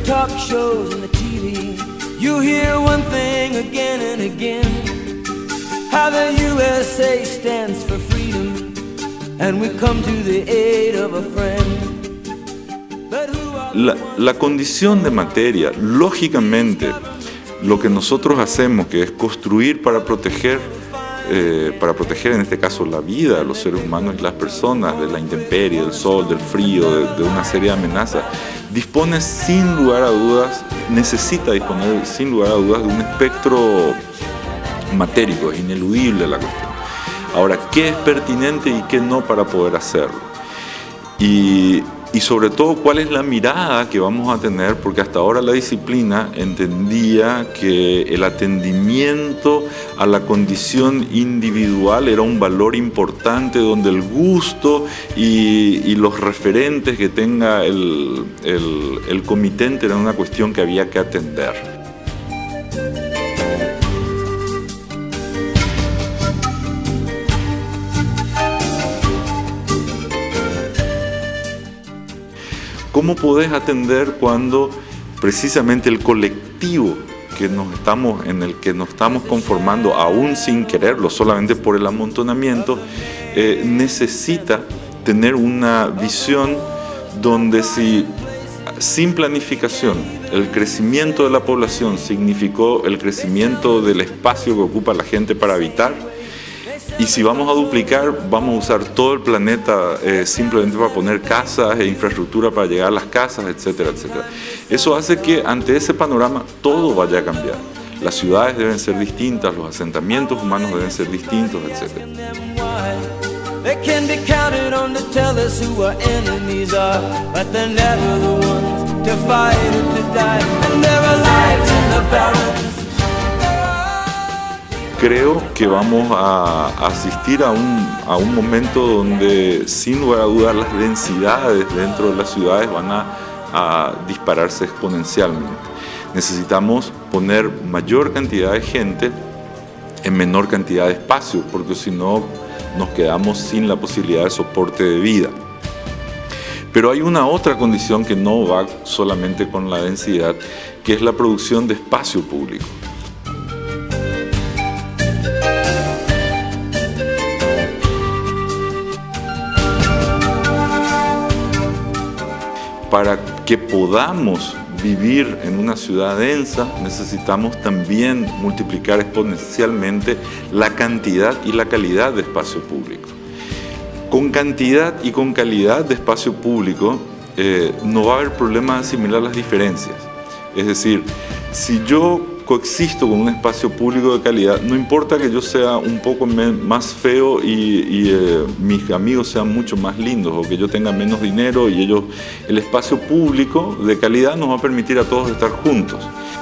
talk shows and the TV, you hear one thing again and again, how the USA stands for freedom, and we come to the aid of a friend. But who are La condición de materia, lógicamente, lo que nosotros hacemos, que es construir para proteger en este caso la vida de los seres humanos y las personas de la intemperie, del sol, del frío, de una serie de amenazas, dispone sin lugar a dudas, necesita disponer sin lugar a dudas de un espectro matérico, es ineludible la cuestión. Ahora, ¿qué es pertinente y qué no para poder hacerlo? Y sobre todo, ¿cuál es la mirada que vamos a tener? Porque hasta ahora la disciplina entendía que el atendimiento a la condición individual era un valor importante, donde el gusto y los referentes que tenga el comitente era una cuestión que había que atender. ¿Cómo podés atender cuando precisamente el colectivo en el que nos estamos conformando, aún sin quererlo, solamente por el amontonamiento, necesita tener una visión donde si sin planificación el crecimiento de la población significó el crecimiento del espacio que ocupa la gente para habitar, y si vamos a duplicar, vamos a usar todo el planeta simplemente para poner casas e infraestructura para llegar a las casas, etcétera, etcétera. Eso hace que ante ese panorama todo vaya a cambiar. Las ciudades deben ser distintas, los asentamientos humanos deben ser distintos, etcétera. Creo que vamos a asistir a un momento donde, sin lugar a dudas, las densidades dentro de las ciudades van a dispararse exponencialmente. Necesitamos poner mayor cantidad de gente en menor cantidad de espacio, porque si no nos quedamos sin la posibilidad de soporte de vida. Pero hay una otra condición que no va solamente con la densidad, que es la producción de espacio público. Para que podamos vivir en una ciudad densa, necesitamos también multiplicar exponencialmente la cantidad y la calidad de espacio público. Con cantidad y con calidad de espacio público no va a haber problema de asimilar las diferencias. Es decir, si yo coexisto con un espacio público de calidad, no importa que yo sea un poco más feo y mis amigos sean mucho más lindos, o que yo tenga menos dinero y el espacio público de calidad nos va a permitir a todos estar juntos.